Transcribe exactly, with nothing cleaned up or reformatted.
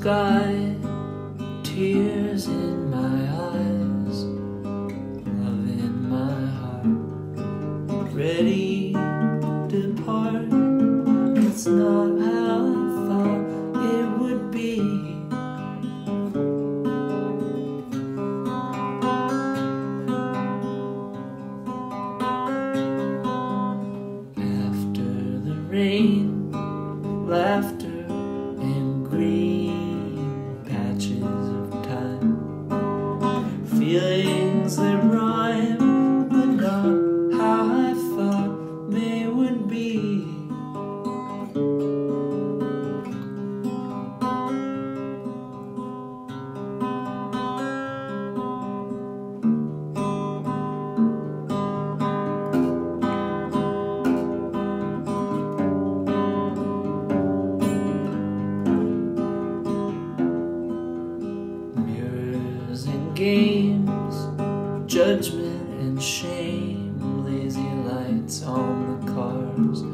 sky, tears in my eyes, love in my heart, ready to part. It's not how I thought it would be. After the rain, laughter and green patches of time, feelings that rhyme, but not how I thought they would be. Games, judgment and shame, lazy lights on the cars,